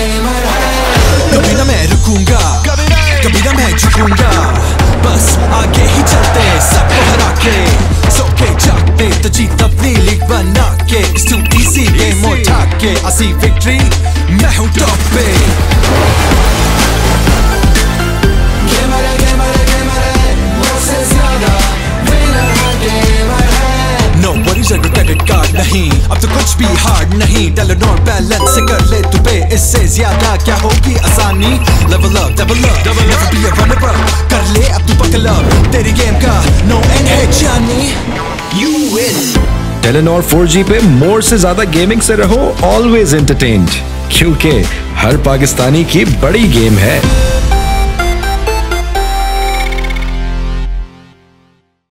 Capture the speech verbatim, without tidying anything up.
Gamer है। कभी ना मैं रुकूंगा, कभी ना मैं झुकूंगा, बस आगे ही चलते सबको हरा के, सोके जागते तो जीत अपनी लीग बना के। It's too easy game उठा के, I see victory, मैं हूँ टॉप पे। गेमर है, गेमर है, गेमर है, मुझसे ज्यादा विनर है, गेमर है। No worries अगर क्रेडिट कार्ड नहीं, अब तो कुछ भी हार्ड नहीं। टैलेंट और बैलेंस से कर ले तू पे, इससे ज्यादा क्या होगी आसानी। Level up, double up, never be a runner up, कर ले अब तू buckle up, तेरी गेम का no end है जानी, you win। Telenor four G पे मोर से ज्यादा गेमिंग से रहो ऑलवेज एंटरटेन्ड, क्योंकि हर पाकिस्तानी की बड़ी गेम है।